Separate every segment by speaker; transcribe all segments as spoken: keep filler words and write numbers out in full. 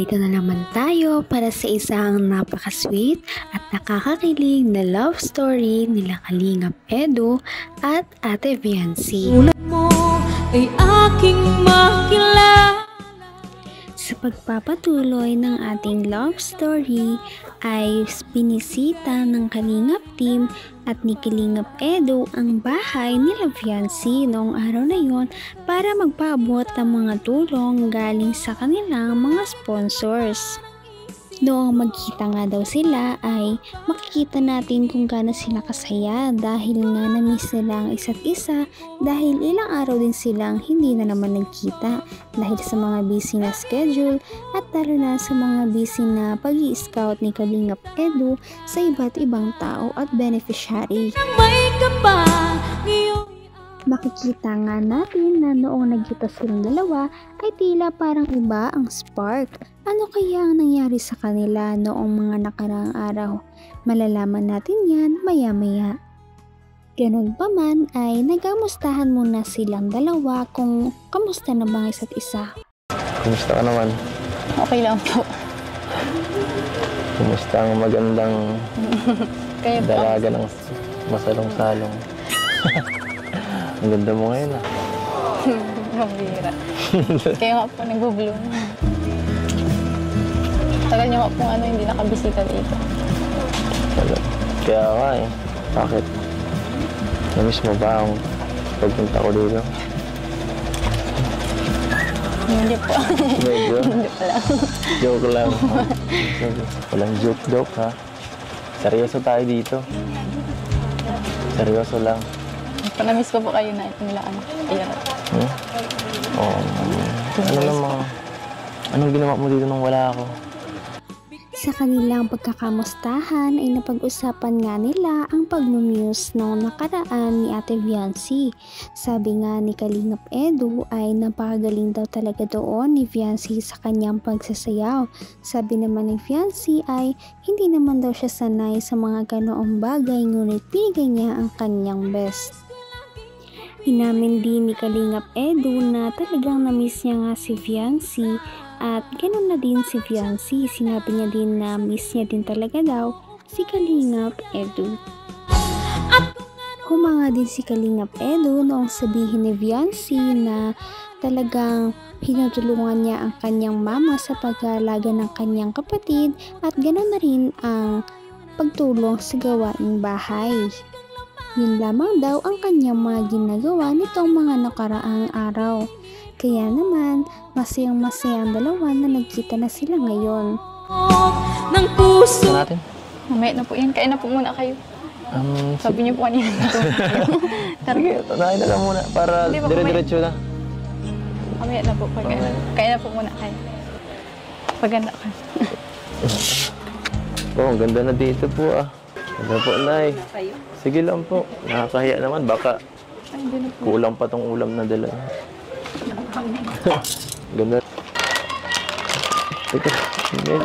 Speaker 1: Narito na naman tayo para sa isang napaka-sweet at nakakakilig na love story nila Kalingap Edu at Ate Viancy.
Speaker 2: Tulad mo ay aking makilala.
Speaker 1: Sa pagpapatuloy ng ating love story ay binisita ng Kalingap team at ni Kalingap Edu ang bahay nila Viancy noong araw na yon para magpaabot ng mga tulong galing sa kanilang mga sponsors. Noong magkita nga daw sila ay makikita natin kung gaano sila kasaya dahil nga na-miss nila ang isa't isa dahil ilang araw din silang hindi na naman nagkita dahil sa mga busy na schedule at lalo na sa mga busy na pag-i-scout ni Kalingap Edu sa iba't ibang tao at beneficiary.
Speaker 2: May ka pa ngayong
Speaker 1: Makikita nga natin na noong nagkita silang dalawa ay tila parang iba ang spark. Ano kaya ang nangyari sa kanila noong mga nakaraang araw? Malalaman natin yan maya-maya. Ganun pa man ay nagamustahan muna silang dalawa kung kamusta na ba ang isa't isa.
Speaker 3: Kumusta ka naman?
Speaker 4: Okay lang po.
Speaker 3: Kumusta ang magandang
Speaker 4: Kaya po.
Speaker 3: dalaga ng masalong-salong? Ang ganda mo ngayon ah.
Speaker 4: Mabira. Kaya nga po nag-bloom. Tagal niyo nga po ano, hindi nakabisita dito.
Speaker 3: Kaya nga eh. Bakit? Namiss mo ba ang pagpunta ko dito?
Speaker 4: Hindi po.
Speaker 3: Medyo?
Speaker 4: Hindi pa lang.
Speaker 3: Joke lang. Walang joke-joke ha. Seryoso tayo dito. Seryoso lang.
Speaker 4: Panamiss ko po kayo na ito nila ano. Ayan.
Speaker 3: Hmm? Oo. Ano namang... Anong ginawa mo dito nung wala ako?
Speaker 1: Sa kanilang pagkakamustahan ay napag-usapan nga nila ang pag-muse noong nakaraan ni Ate Viancy. Sabi nga ni Kalingap Edu ay napakagaling daw talaga doon ni Viancy sa kanyang pagsasayaw. Sabi naman ni Viancy ay hindi naman daw siya sanay sa mga ganoong bagay ngunit pinigay niya ang kanyang best. Inamin din ni Kalingap Edu na talagang na-miss niya nga si Viancy at ganoon na din si Viancy. Sinabi niya din na miss niya din talaga daw si Kalingap Edu. Humanga din si Kalingap Edu noong sabihin ni Viancy na talagang pinutulungan niya ang kanyang mama sa pag-aalaga ng kanyang kapatid at ganoon na rin ang pagtulong sa gawaing bahay. Yun lamang daw ang kanyang mga ginagawa nitong mga nakaraang araw. Kaya naman, masayang masaya ang dalawa na nagkita na sila ngayon.
Speaker 2: ng puso.
Speaker 3: Ano natin?
Speaker 4: Mamaya na po yan. Kaya na po muna kayo.
Speaker 3: Um,
Speaker 4: Sabi niyo po kanina na
Speaker 3: Sige, tanahin na lang muna para
Speaker 4: Hindi ba
Speaker 3: dire-diretso na.
Speaker 4: Mamaya na po. Pag,
Speaker 3: Mamaya.
Speaker 4: kaya na po muna kayo. Paganda ka.
Speaker 3: Oh, ang ganda na dito po ah. Ganda po, Nay. Sige lang po. Nakakahiya naman. Baka
Speaker 4: Ay, hindi na po.
Speaker 3: kulang pa tong ulam na dala. Ganda. Teka, hindi.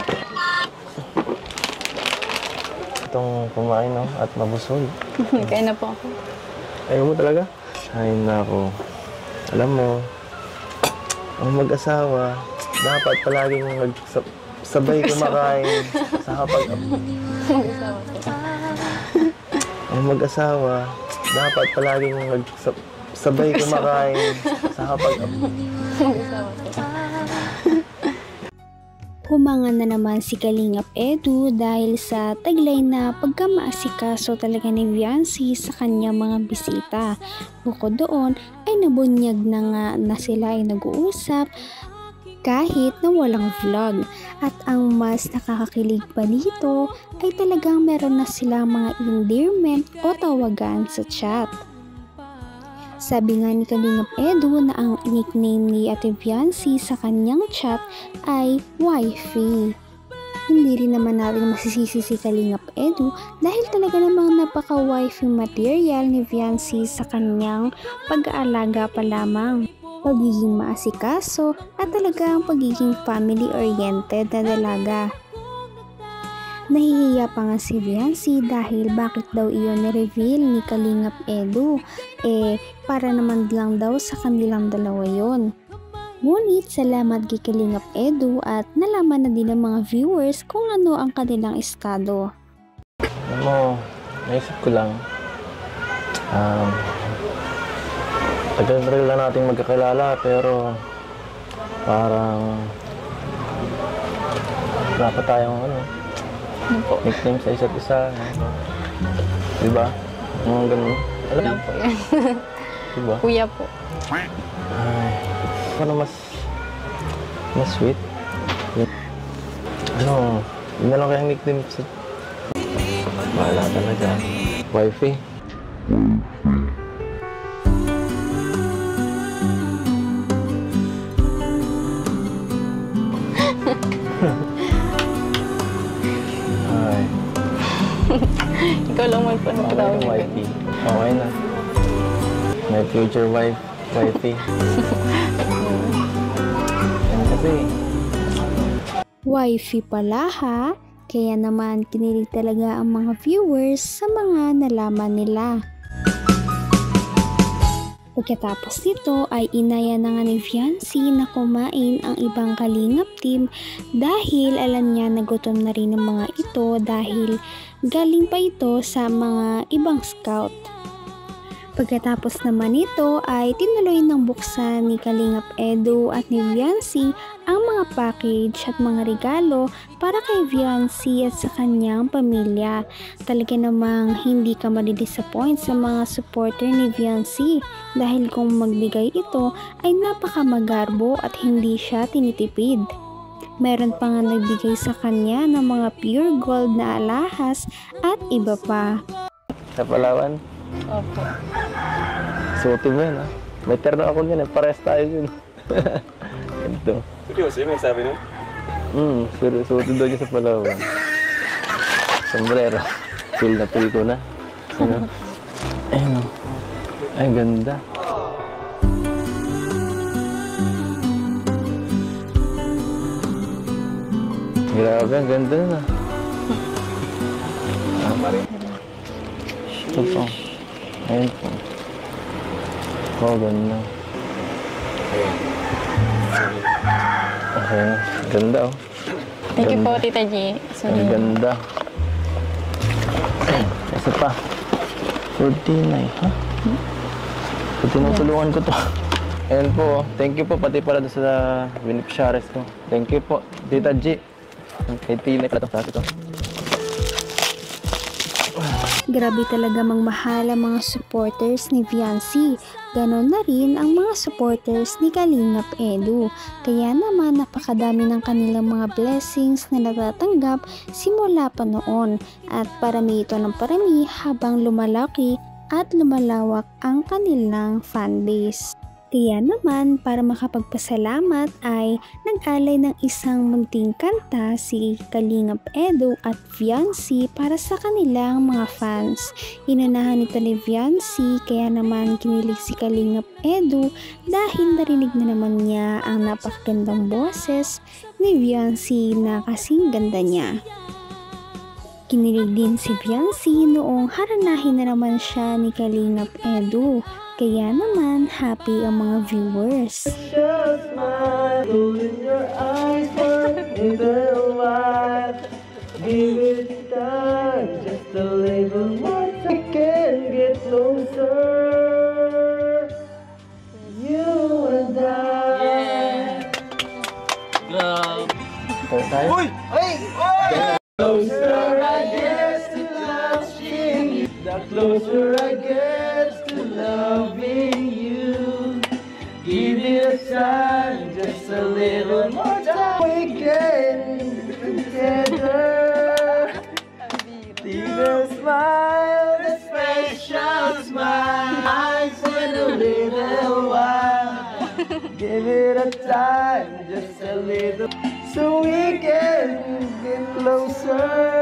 Speaker 3: Itong kumain no? At mabusog.
Speaker 4: Kaya na po ako.
Speaker 3: Ayaw mo talaga? Ay nako. Alam mo, ang mag-asawa, dapat palaging magsab- sabay kumakain sa kapag...
Speaker 4: Mag-asawa po.
Speaker 3: Ang mag-asawa, dapat palaging magsab- sabay kumakain sa kapag...
Speaker 4: Mag-asawa po.
Speaker 1: Humanga na naman si Kalingap Edu dahil sa taglay na pagkamaasikaso talaga ni Viancy sa kanyang mga bisita. Bukod doon ay nabunyag na nga na sila ay nag-uusap kahit na walang vlog. At ang mas nakakakilig pa dito ay talagang meron na sila mga endearment o tawagan sa chat. Sabi nga ni Kalingap Edu na ang nickname ni Ate Viancy sa kanyang chat ay Wifey. Hindi rin naman natin masisisi si Kalingap Edu dahil talaga namang napaka-wifey material ni Viancy sa kanyang pag-aalaga pa lamang. Pagiging maasikaso at talagang pagiging family-oriented na dalaga. Nahihiya pa nga si Viancy dahil bakit daw iyon ni-reveal ni Kalingap Edu. Eh, para naman lang daw sa kanilang dalawa yon. Ngunit salamat kay Kalingap Edu at nalaman na din ng mga viewers kung ano ang kanilang estado.
Speaker 3: Alam mo, naisip ko lang, um, tagal-tagal lang nating magkakilala pero parang wala pa tayong ano,
Speaker 4: Ano po?
Speaker 3: nickname sa isa't isa. Diba? Mga ganun. Alam
Speaker 4: Lang
Speaker 3: mo,
Speaker 4: po yan.
Speaker 3: diba?
Speaker 4: Kuya po.
Speaker 3: Ay, ano mas, mas sweet? Ano, yun na lang kayang nickname sa... Wala talaga. Wifey. Ay,
Speaker 4: Ikaw lang man po
Speaker 3: okay
Speaker 4: nagtawag
Speaker 3: na
Speaker 4: na
Speaker 3: wifey. Okay na. My future wife, wifey. Yan kasi.
Speaker 1: Wifey pala ha? Kaya naman kinilig talaga ang mga viewers sa mga nalaman nila. Pagkatapos nito ay inaya na nga ni Fiancé na kumain ang ibang Kalingap team dahil alam niya na gutom na rin ang mga ito dahil galing pa ito sa mga ibang scout. Pagkatapos naman nito ay tinuloy ng buksan ni Kalingap Edu at ni Fiancé ang mga package at mga regalo para kay Fiancé at sa kanyang pamilya. Talaga namang hindi ka madidisappoint sa mga supporter ni Fiancé dahil kung magbigay ito ay napakamagarbo at hindi siya tinitipid. Meron pa nga nagbigay sa kanya ng mga pure gold na alahas at iba pa.
Speaker 3: Sa Palawan,
Speaker 4: Opo.
Speaker 3: suotin mo yan ha. May terno ako niyan eh. Pares tayo yun. Ito.
Speaker 5: Seryoso, may sabi nun?
Speaker 3: Hmm, pero suotin daw niya sa Palawan. Sombrero. Feel na feel ko na. Ano? Ayun o. Ay, ganda. Grabe, ang ganda na. Ah, pare. Ito po. Ayun po. Oh, ganda. Okay, ganda oh.
Speaker 4: Thank you
Speaker 3: Ganda.
Speaker 4: po, Tita G.
Speaker 3: Ang
Speaker 4: Sorry.
Speaker 3: ganda. Isa pa. forty-nine, ha? So, tinutulungan ko to. Ayan po, oh. Thank you po, pati pala doon sa beneficiaries ko. Thank you po, Tita G. Kay Tina pala to, sa ito.
Speaker 1: Grabe talaga magmahal ang mga supporters ni Fiancé. Ganon na rin ang mga supporters ni Kalingap Edu. Kaya naman napakadami ng kanilang mga blessings na natatanggap simula pa noon. At parami ito ng parami habang lumalaki at lumalawak ang kanilang fanbase. Kaya naman para makapagpasalamat ay nag-alay ng isang munting kanta si Kalingap Edu at Fiancé para sa kanilang mga fans. Inunahan nito ni Fiancé kaya naman kinilig si Kalingap Edu dahil narinig na naman niya ang napakagandang boses ni Fiancé na kasing ganda niya. Kinilig din si Fiancé noong haranahin na naman siya ni Kalingap Edu. Kaya naman, happy ang mga viewers.
Speaker 3: Just smile, in your eyes for a little while. Give it time, just a little more time. We can get closer. You and I. Yeah. Uy! Ay! Closer I get to loving you. The closer I get to loving you. Give it a time, just a little more time. We can together. See the smile, the special smile. Eyes in a little while. Give it a time, just a little, so we can get closer.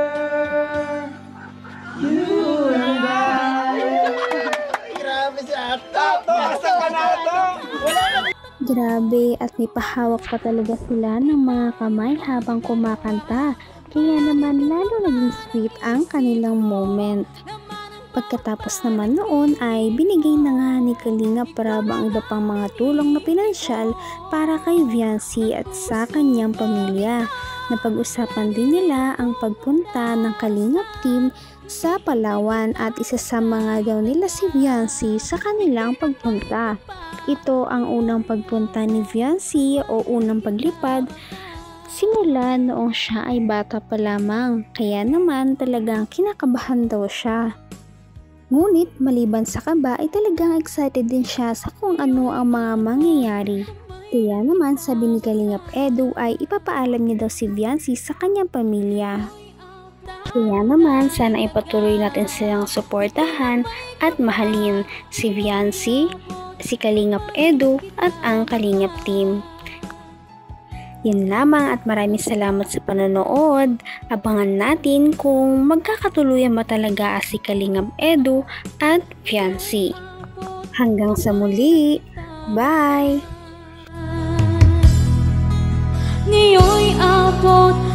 Speaker 3: You and I. Grabe si Ato! Asa ka na, Ato?
Speaker 1: Grabe at may pahawak pa talaga sila ng mga kamay habang kumakanta. Kaya naman lalo naging sweet ang kanilang moment. Pagkatapos naman noon ay binigay na nga ni Kalingap Rab ang iba pang mga tulong na pinansyal para kay Viancy at sa kanyang pamilya. Napag-usapan din nila ang pagpunta ng Kalingap team sa Palawan at isasama nga daw nila si Viancy sa kanilang pagpunta. Ito ang unang pagpunta ni Viancy o unang paglipad simula noong siya ay bata pa lamang, kaya naman talagang kinakabahan daw siya. Ngunit maliban sa kaba ay talagang excited din siya sa kung ano ang mga mangyayari. Kaya naman sabi ni Kalingap Edu ay ipapaalam niya daw si Viancy sa kanyang pamilya. Kaya naman sana ipatuloy natin silang suportahan at mahalin si Viancy, si Kalingap Edu at ang Kalingap team. Yan lamang at maraming salamat sa panonood. Abangan natin kung magkakatuluyan ba talaga si Kalingap Edu at Viancy. Hanggang sa muli. Bye!
Speaker 2: Ngayon'y abot